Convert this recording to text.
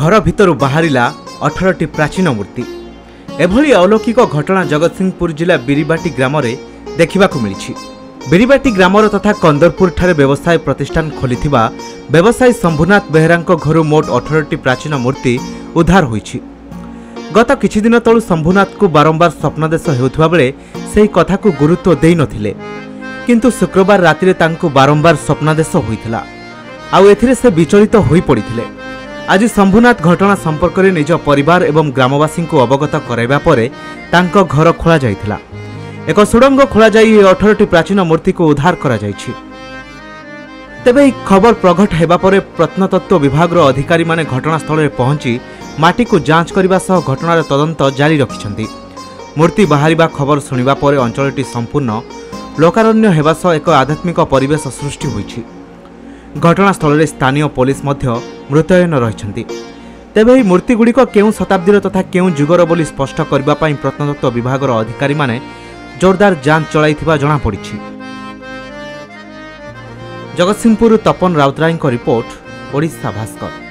घर भितर बाहरिला 18टी प्राचीन मूर्ति। एभली अलौकिक घटना जगतसिंहपुर जिला बिरीबाटी ग्राम में देखा मिली। बिरीबाटी ग्रामर तथा कंदरपुर ठारे व्यवसाय प्रतिष्ठान खोलिथिबा व्यवसायी शंभुनाथ बेहेरा घर मोट 18टी प्राचीन मूर्ति उद्धार होईछि। गत किछि दिन तळु शंभुनाथ को बारंबार स्वप्नदेश हेउथबा बेले सेही कथा को गुरुत्व देई नथिले, किंतु शुक्रवार रातिरे तांको बारंबार स्वप्नदेश होइथिला। आउ एथिरे से विचलित होई पड़िथिले। आज शंभुनाथ घटना संपर्क में निज परिवार एवं ग्रामवासी को अवगत कराइबा परे तांको घर खोला जाइथिला। एक सुड़ंग खोला जाई 18टी प्राचीन मूर्ति को उद्धार करा जाइछि। तेबे ई खबर प्रकट हेबा परे प्रत्नतत्व विभाग अधिकारी माने घटनास्थल में पहुंची माटी को जांच करने सह घटनार तदंत जारी रखिछन्ति। मूर्ति बाहरिबा खबर सुनिबा परे अंचलटी संपूर्ण लोकारण्य हेबा सह एक आध्यात्मिक परिवेश सृष्टि होईछि। घटनास्थल में स्थानीय पुलिस मध्य मृतयन रहिछन्ति। तेबे ଏହି मूर्तिगुड़िक केउं शताब्दीर तथा केउं जुगर बोली स्पष्ट करबा पई प्रत्नतत्व विभाग अधिकारी माने जोरदार जांच चलाइथिबा जणा पड़िछि। जगतसिंहपुर तपन राउतराय रिपोर्ट, ओडिशा भास्कर।